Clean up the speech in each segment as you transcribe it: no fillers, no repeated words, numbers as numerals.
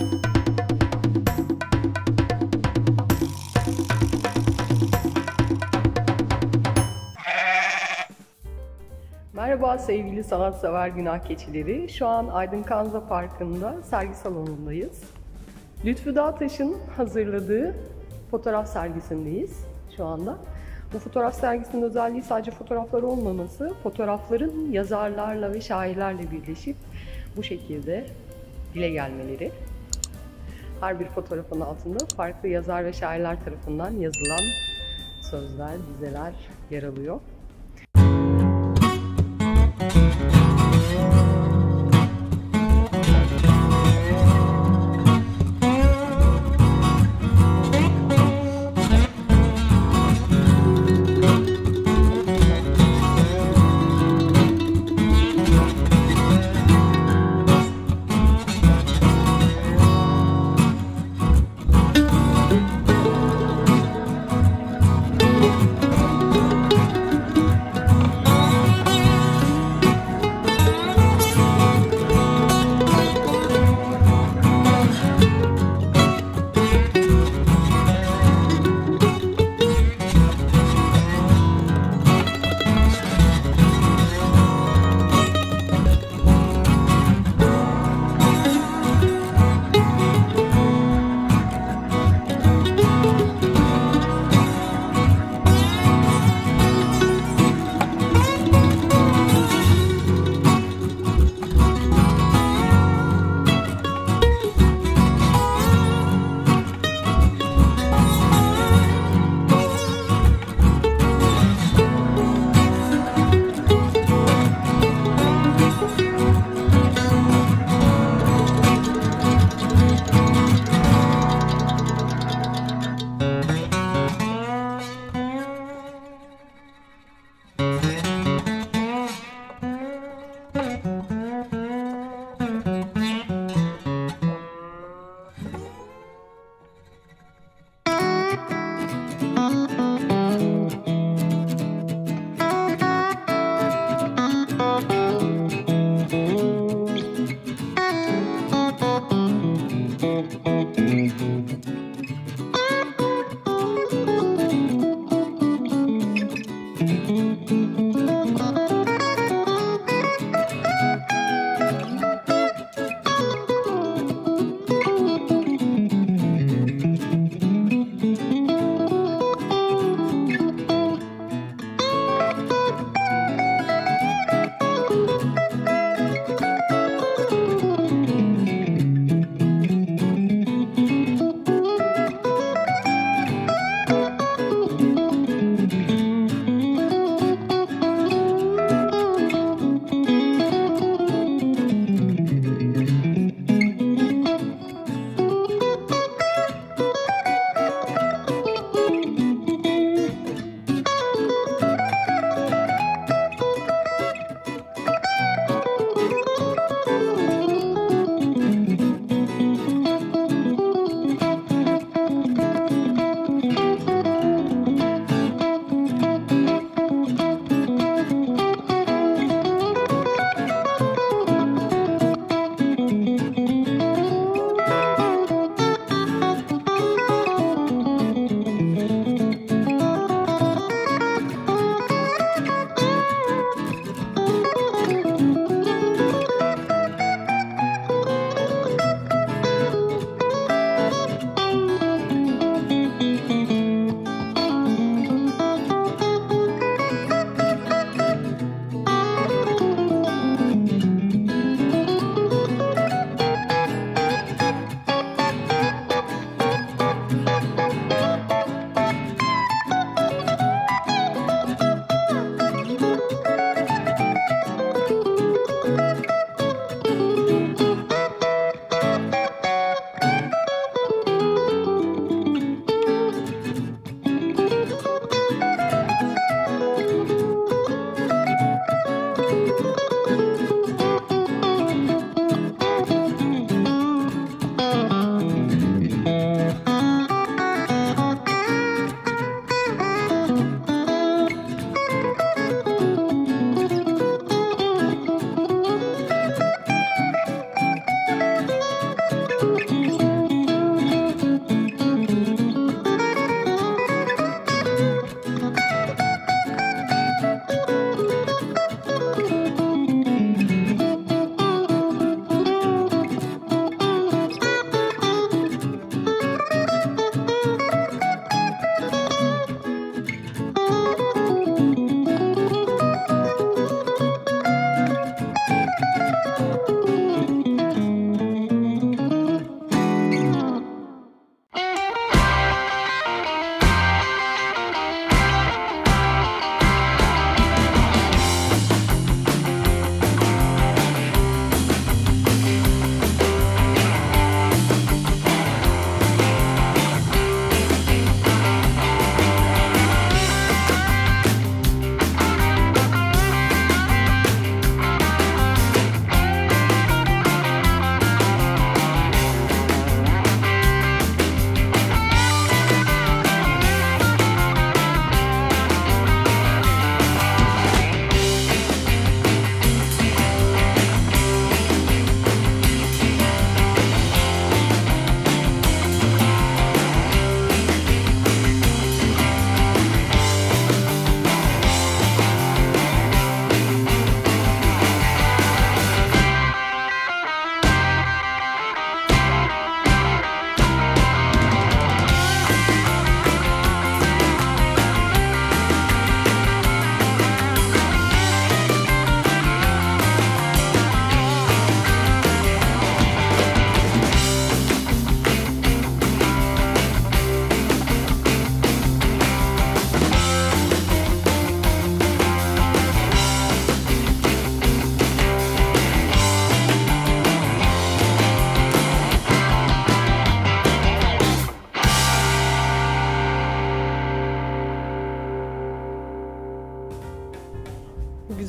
Merhaba sevgili sanatsever günah keçileri. Şu an Aydın Kanza Parkı'nda sergi salonundayız. Lütfü Dağtaş'ın hazırladığı fotoğraf sergisindeyiz şu anda. Bu fotoğraf sergisinin özelliği sadece fotoğraflar olmaması, fotoğrafların yazarlarla ve şairlerle birleşip bu şekilde dile gelmeleri. Her bir fotoğrafın altında farklı yazar ve şairler tarafından yazılan sözler, dizeler yer alıyor.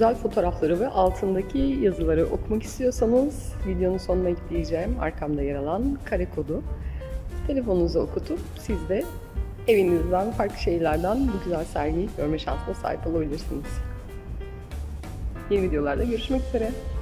güzel fotoğrafları ve altındaki yazıları okumak istiyorsanız videonun sonuna ekleyeceğim arkamda yer alan kare kodu telefonunuza okutup siz de evinizden, farklı şehirlerden bu güzel sergiyi görme şansına sahip olabilirsiniz. Yeni videolarda görüşmek üzere.